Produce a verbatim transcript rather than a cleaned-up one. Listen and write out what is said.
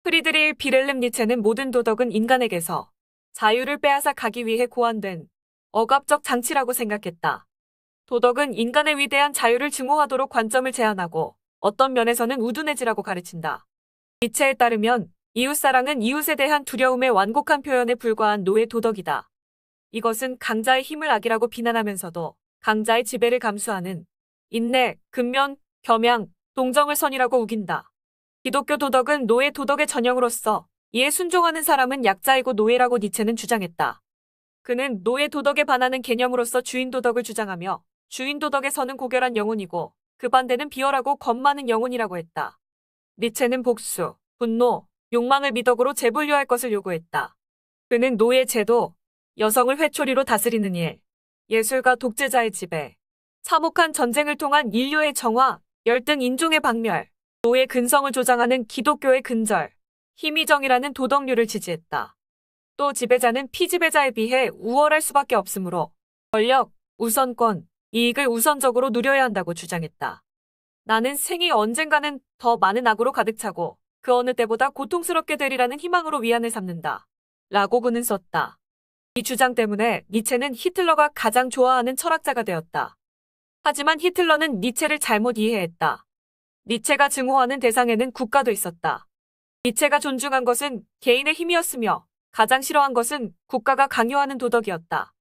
프리드리히 비렐름 니체는 모든 도덕은 인간에게서 자유를 빼앗아 가기 위해 고안된 억압적 장치라고 생각했다. 도덕은 인간의 위대한 자유를 증오하도록 관점을 제한하고 어떤 면에서는 우둔해지라고 가르친다. 니체에 따르면 이웃사랑은 이웃에 대한 두려움의 완곡한 표현에 불과한 노예 도덕이다. 이것은 강자의 힘을 악이라고 비난하면서도 강자의 지배를 감수하는 인내, 근면, 겸양, 동정을 선이라고 우긴다. 기독교 도덕은 노예 도덕의 전형으로서 이에 순종하는 사람은 약자이고 노예라고 니체는 주장했다. 그는 노예 도덕에 반하는 개념으로서 주인 도덕을 주장하며 주인 도덕에 서는 고결한 영혼이고 그 반대는 비열하고 겁 많은 영혼이라고 했다. 니체는 복수, 분노, 욕망을 미덕으로 재분류할 것을 요구했다. 그는 노예 제도, 여성을 회초리로 다스리는 일, 예술과 독재자의 지배, 참혹한 전쟁을 통한 인류의 정화, 열등 인종의 박멸, 노예 근성을 조장하는 기독교의 근절, 힘이정이라는 도덕률을 지지했다. 또 지배자는 피지배자에 비해 우월할 수밖에 없으므로 권력, 우선권, 이익을 우선적으로 누려야 한다고 주장했다. 나는 생이 언젠가는 더 많은 악으로 가득 차고 그 어느 때보다 고통스럽게 되리라는 희망으로 위안을 삼는다. 라고 그는 썼다. 이 주장 때문에 니체는 히틀러가 가장 좋아하는 철학자가 되었다. 하지만 히틀러는 니체를 잘못 이해했다. 니체가 증오하는 대상에는 국가도 있었다. 니체가 존중한 것은 개인의 힘이었으며 가장 싫어한 것은 국가가 강요하는 도덕이었다.